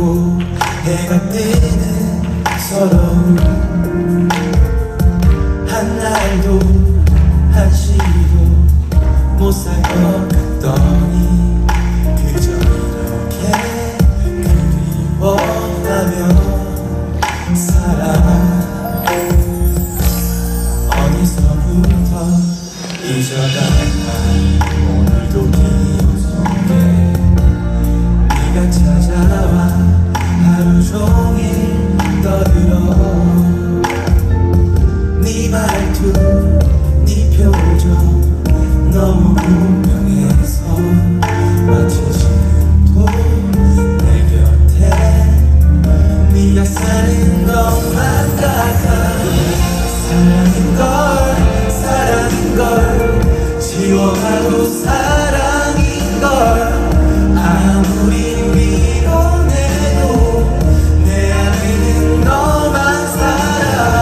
고 해가 뜨는 서러움 한 날도 한 시도 못 살 것 같더니 그저 이렇게 그리워하며 살아. 어디서부터 잊어갈까 오늘도 기억 속에 네가 찾아와 하루 종일 떠들어. 네 말투 네 표정 너무 분명해서 마치 지금도 내 곁에 네가 사는 것만 같아. 사랑인걸 지워가도 사랑인걸. 아무리 밀어내도 내 안에는 너만 살아.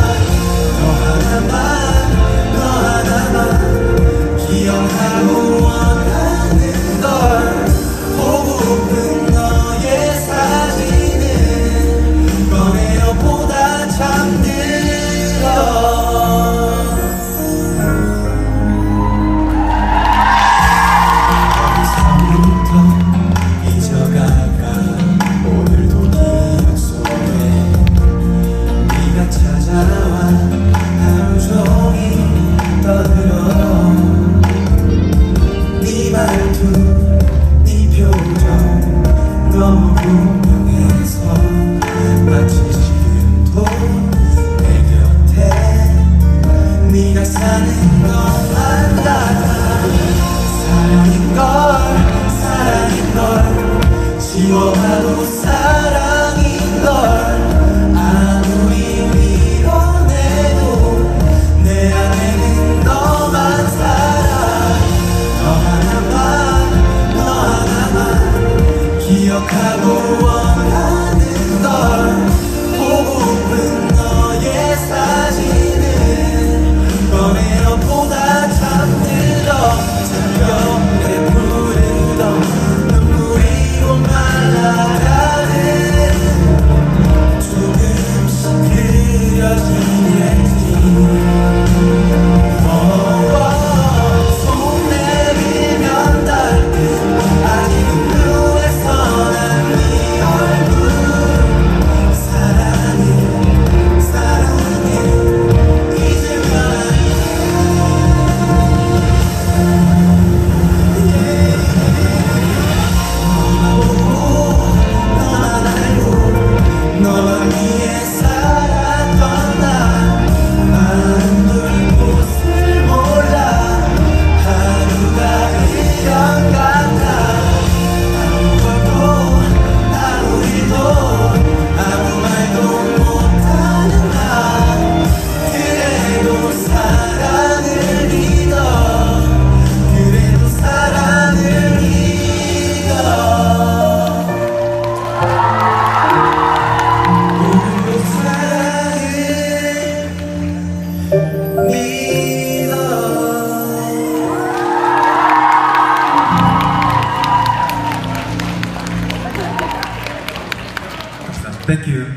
너 하나만 기억하고 원하는 걸. 보고픈 너의 사진은 꺼내어보다 잠들어. 너무 분명해서 마치 지금도 내 곁에 네가 사는 것만 같아. 사랑인걸 지워봐도 사랑인걸. 아무리 밀어내도 내 안에는 너만 살아. 너 하나만 기억하고 원하는 걸. 보고픈 너의 사진은 꺼내어보다 잠들어. 새벽에 부르던 눈물이로 말라가는 조금씩 그려진 얘기. 손 내밀면 닿을 듯 아직은 눈에서 난 네 얼굴. 사랑해 잊으면 안 돼. 너만 알고 너만 위해 살았던 나. 마음 둘 곳을 몰라. 하루가 1년 같아. 아무것도 하루 일도 아무 말도 못하는 나. 그래도 사랑을 믿어. 그래도 사랑을 믿어. 오늘도 사랑을 믿어. Thank you.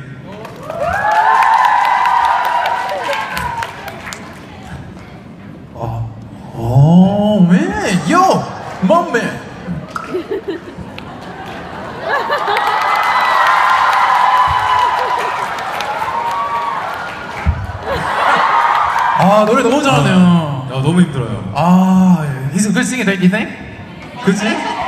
Oh man, yo, my man. 아 노래 너무 잘하네요. 너무 힘들어요. 아, he's a good singer, don't you think? 그치?